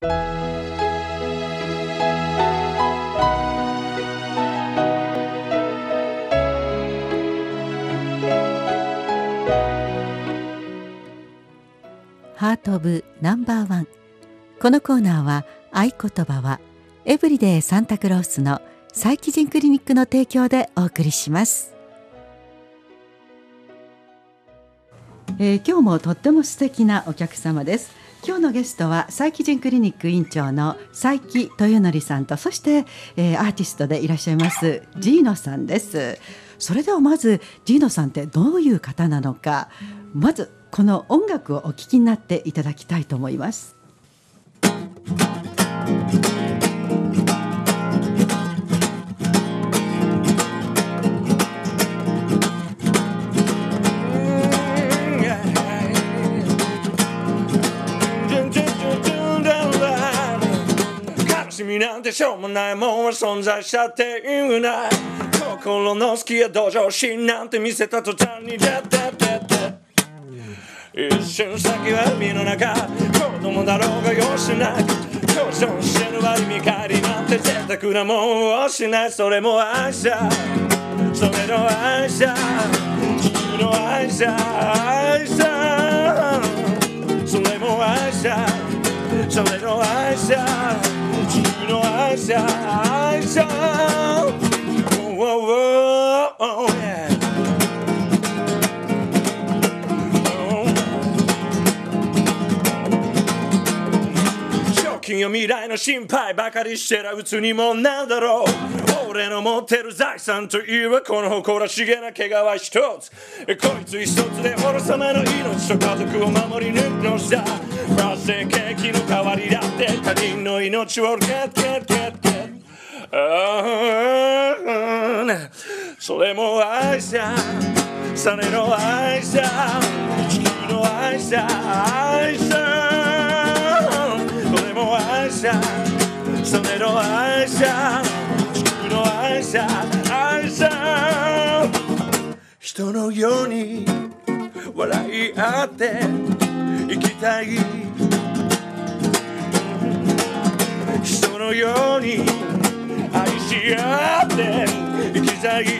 ハートオブナンバーワン。このコーナーは合言葉はエブリデイサンタクロースの斉木人クリニックの提供でお送りします。今日もとっても素敵なお客様です。今日のゲストは斉木人クリニック院長の斉木豊則さんと、そして、アーティストでいらっしゃいますJIINOさんです。それではまずJIINOさんってどういう方なのか、まずこの音楽をお聴きになっていただきたいと思います。 悲しみなんてしょうもないもんは存在しちゃっていない。心の好きや同情心なんて見せた途端に一瞬先は海の中、子供だろうが容赦なく表情してる割見返りなんて贅沢なもんをしない。それも愛さ、それの愛さ、自由の愛さ、愛さ、それも愛さ、それの愛さ、自由の愛さ、愛さ、今夜未来の心配ばかりしてらうつにもなんだろう。俺の持ってる財産といえばこの誇らしげな毛皮一つ、こいつ一つで俺様の命と家族を守り抜くのさ。バースデーケーキの代わりだって他人の命をゲッゲッゲッゲッ、それも愛さ、それの愛さ、地球の愛さ、愛さ、愛さ、それの愛さ、地球の愛さ、愛さ、人のように笑い合って生きたい、人のように愛し合って生きたい、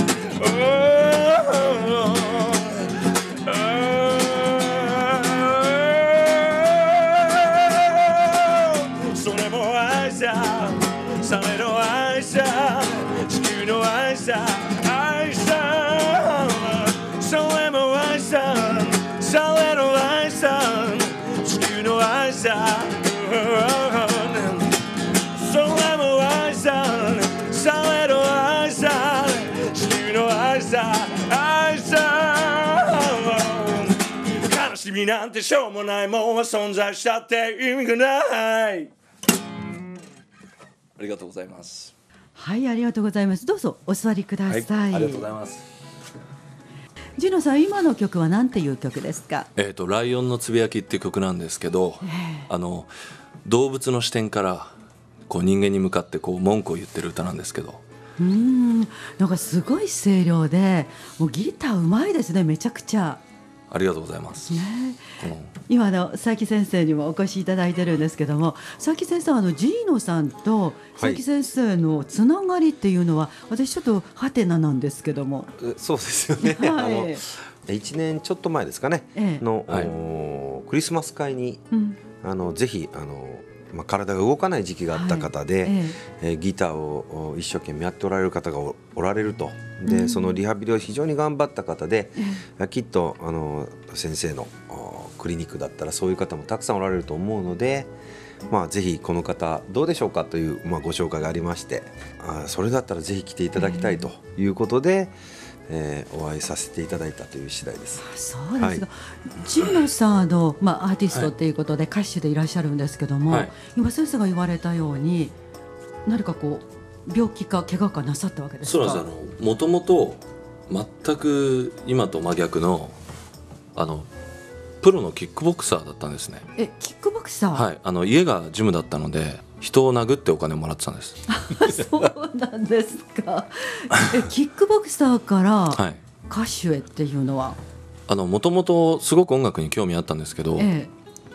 それの愛さ、地球の愛さ、愛さ、それも愛さ、それの愛さ、地球の愛さ、それも愛さ、それの愛さ、地球の愛さ、愛さ、悲しみなんてしょうもないもんは存在したって意味がない。ありがとうございます。 はい、ありがとうございます。どうぞお座りください。 ありがとうございます。 JIINOさん、今の曲は何ていう曲ですか？ ライオンのつぶやきっていう曲なんですけど、動物の視点からこう人間に向かってこう文句を言ってる歌なんですけど、 なんかすごい声量で、もうギターうまいですね、めちゃくちゃ。 ありがとうございます、 今斉木先生にもお越しいただいてるんですけども、斉木先生はJIINOさんと斉木先生のつながりっていうのは、私ちょっとハテナなんですけども。 そうですよね、1年ちょっと前ですかね、の、クリスマス会に、ぜひ体が動かない時期があった方で、ギターを一生懸命やっておられる方がおられると。でそのリハビリを非常に頑張った方で、きっと先生のクリニックだったらそういう方もたくさんおられると思うので、ぜひこの方どうでしょうかという、ご紹介がありまして、それだったらぜひ来ていただきたいということで、お会いさせていただいたという次第です。 そうですか。JIINOさんアーティストということで歌手でいらっしゃるんですけども、今先生が言われたように何かこう病気か怪我かなさったわけですか？ そうなんです。もともと全く今と真逆のプロのキックボクサーだったんですね。 キックボクサー？ はい、家がジムだったので人を殴ってお金もらってたんです。 そうなんですか。キックボクサーから歌手へっていうのは？ もともとすごく音楽に興味あったんですけど、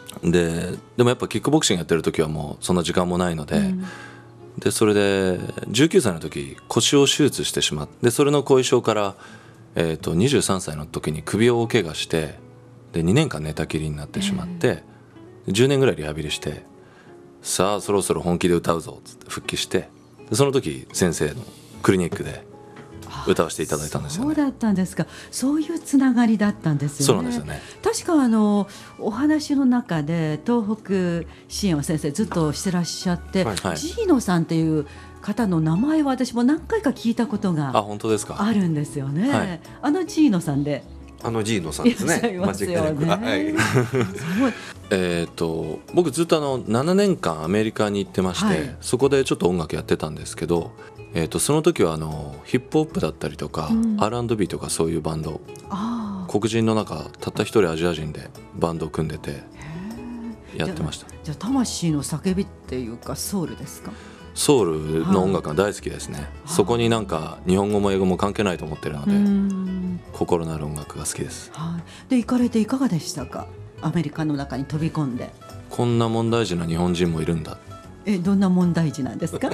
でもやっぱキックボクシングやってる時はもうそんな時間もないので、でそれで19歳の時腰を手術してしまって、それの後遺症から、23歳の時に首を大怪我して、で2年間寝たきりになってしまって、10年ぐらいリハビリして、さあそろそろ本気で歌うぞっつって復帰して、でその時先生のクリニックで歌わせていただいたんですよね。 そうだったんですか。そういうつながりだったんですよね。 そうなんですよね。 確かお話の中で東北支援を先生ずっとしてらっしゃって、Jiinoさんっていう方の名前は私も何回か聞いたことが本当ですか。 あるんですよね。Jiinoさんで。 Jiinoさんですね。間違いなく。僕ずっと7年間アメリカに行ってまして、そこでちょっと音楽やってたんですけど、その時はヒップホップだったりとか、R&B とかそういうバンド、黒人の中たった一人アジア人でバンドを組んでてやってました。 じゃあ魂の叫びっていうかソウルですか。 ソウルの音楽が大好きですね。そこになんか日本語も英語も関係ないと思ってるので、心のある音楽が好きです。 で行かれていかがでしたか。アメリカの中に飛び込んで、 こんな問題児な日本人もいるんだ。 どんな問題児なんですか。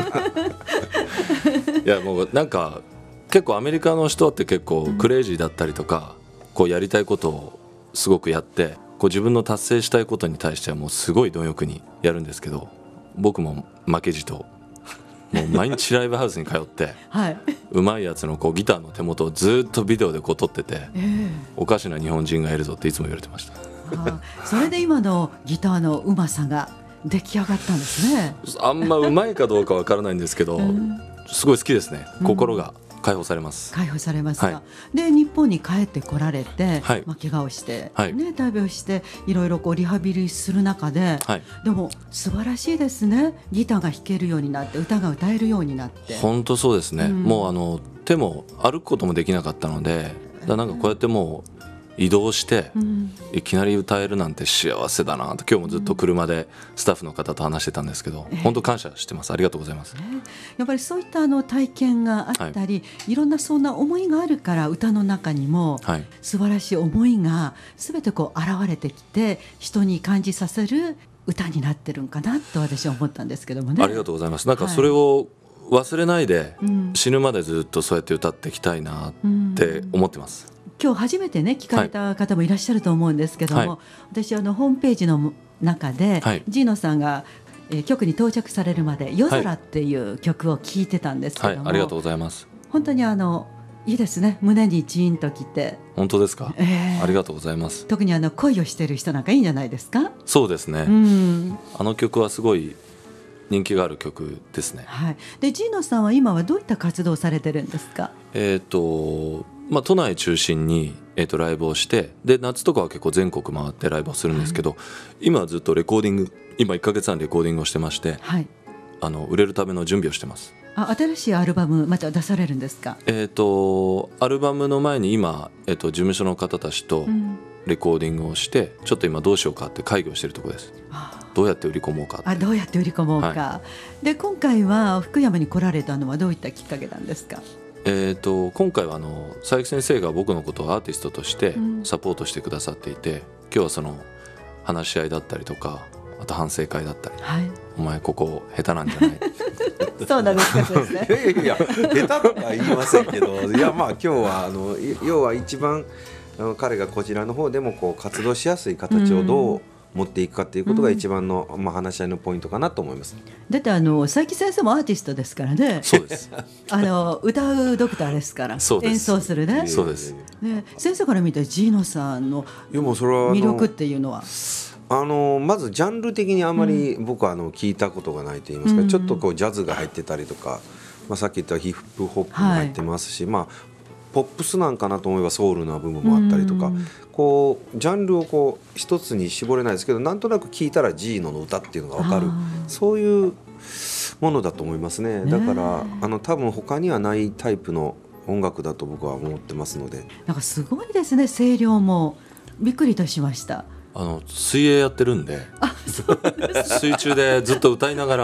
いやもうなんか結構アメリカの人って結構クレイジーだったりとか、こうやりたいことをすごくやって、こう自分の達成したいことに対してはもうすごい貪欲にやるんですけど、僕も負けじともう毎日ライブハウスに通って、うまいやつのこうギターの手元をずっとビデオでこう撮ってて、おかしな日本人がいるぞっていつも言われてました。 それで今のギターのうまさが出来上がったんですね。 あんまうまいかどうかわからないんですけど、すごい好きですね。心が解放されます。 解放されますか。で日本に帰ってこられて、怪我をして、大病していろいろこうリハビリする中で、でも素晴らしいですね。ギターが弾けるようになって、歌が歌えるようになって。 本当そうですね。もう手も歩くこともできなかったので、なんかこうやってもう移動して、いきなり歌えるなんて幸せだなと、今日もずっと車でスタッフの方と話してたんですけど、本当感謝してます。ありがとうございます。 やっぱりそういった体験があったり、いろんなそんな思いがあるから、歌の中にも素晴らしい思いが全てこう現れてきて、人に感じさせる歌になってるんかなと私は思ったんですけどもね。 ありがとうございます。なんかそれを忘れないで、死ぬまでずっとそうやって歌っていきたいなって思ってます。 今日初めてね聞かれた方もいらっしゃると思うんですけども、私ホームページの中で、Jiinoさんが、局に到着されるまで夜空っていう曲を聴いてたんですけども、 ありがとうございます。 本当にいいですね。胸にジーンときて。 本当ですか。ありがとうございます。 特に恋をしている人なんかいいんじゃないですか。 そうですね。あの曲はすごい人気がある曲ですね。 でJiinoさんは今はどういった活動をされてるんですか。 都内中心に、ライブをして、で夏とかは結構全国回ってライブをするんですけど、今はずっとレコーディング、今1ヶ月半レコーディングをしてまして、売れるための準備をしてます。 新しいアルバムまた出されるんですか。 アルバムの前に今、事務所の方たちとレコーディングをして、ちょっと今どうしようかって会議をしているところです。どうやって売り込もうかって。 どうやって売り込もうか、で今回は福山に来られたのはどういったきっかけなんですか。 今回は佐伯先生が僕のことをアーティストとしてサポートしてくださっていて、今日はその話し合いだったりとか、あと反省会だったり、お前ここ下手なんじゃないそうなんですか。そうですね。 いや下手とは言いませんけど、いやまあ今日は要は一番彼がこちらの方でもこう活動しやすい形をどう持っていくかということが一番の、話し合いのポイントかなと思います。 だって佐伯先生もアーティストですからね。 そうです。 歌うドクターですから。演奏するね。 そうです。 先生から見てJiinoさんの魅力っていうのは。 まずジャンル的にあまり僕は聞いたことがないと言いますか、ちょっとこうジャズが入ってたりとか、さっき言ったヒップホップも入ってますし、ポップスなんかなと思えばソウルな部分もあったりとか、こうジャンルをこう一つに絞れないですけど、なんとなく聞いたらJiinoの歌っていうのが分かる、そういうものだと思いますね。だから多分他にはないタイプの音楽だと僕は思ってますので。 なんかすごいですね。声量もびっくりとしました。 水泳やってるんで、水中でずっと歌いながら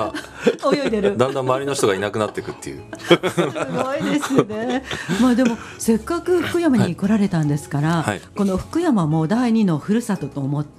泳いでる。 だんだん周りの人がいなくなっていくっていうすごいですね。まあでもせっかく福山に来られたんですから、この福山も第二のふるさとと思って、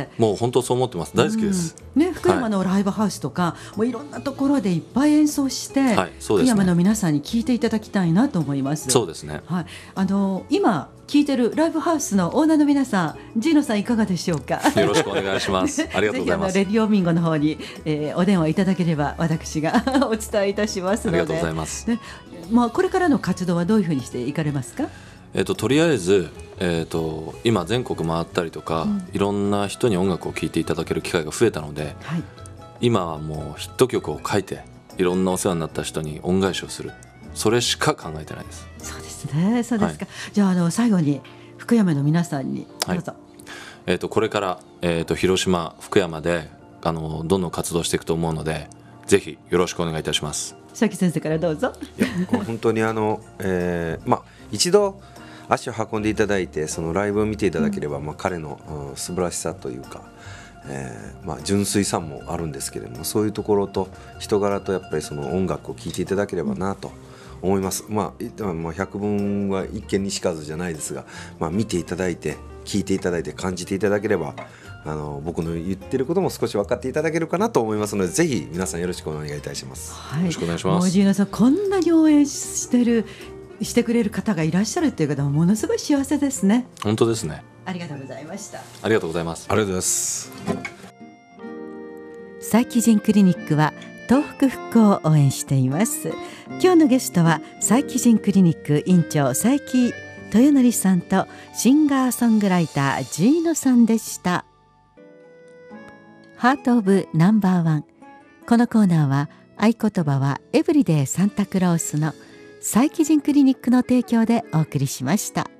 もう本当そう思ってます。大好きです、 ね、福山のライブハウスとか、もういろんなところでいっぱい演奏して、福山の皆さんに聴いていただきたいなと思います。 そうですね、 今聴いてるライブハウスのオーナーの皆さん、ジーノさんいかがでしょうか。 よろしくお願いしますありがとうございます。 ぜひレディオミンゴの方に、お電話いただければ私がお伝えいたしますので。 ありがとうございます、 ね、これからの活動はどういうふうにしていかれますか。 とりあえず、今全国回ったりとか、いろんな人に音楽を聴いていただける機会が増えたので、今はもうヒット曲を書いていろんなお世話になった人に恩返しをする、それしか考えてないです。 そうですね、そうですか、じゃあ最後に福山の皆さんにどうぞ。 これから、広島福山でどんどん活動していくと思うので、ぜひよろしくお願いいたします。 佐木先生からどうぞ。 いや本当に一度足を運んでいただいてそのライブを見ていただければ、彼の、素晴らしさというか、純粋さもあるんですけれども、そういうところと人柄とやっぱりその音楽を聴いていただければなと思います。百聞は一見にしかずじゃないですが、見ていただいて聴いていただいて感じていただければ、僕の言ってることも少し分かっていただけるかなと思いますので、ぜひ皆さんよろしくお願いいたします。 よろしくお願いします。 ジーノさん、こんなに応援してくれる方がいらっしゃるという方はものすごい幸せですね。 本当ですね。 ありがとうございました。 ありがとうございます。 ありがとうございます。 佐伯人クリニックは東北復興を応援しています。今日のゲストは佐伯人クリニック院長佐伯豊則さんとシンガーソングライターJIINOさんでした。ハートオブナンバーワン。このコーナーは合言葉はエブリデイサンタクロースの佐伯人クリニックの提供でお送りしました。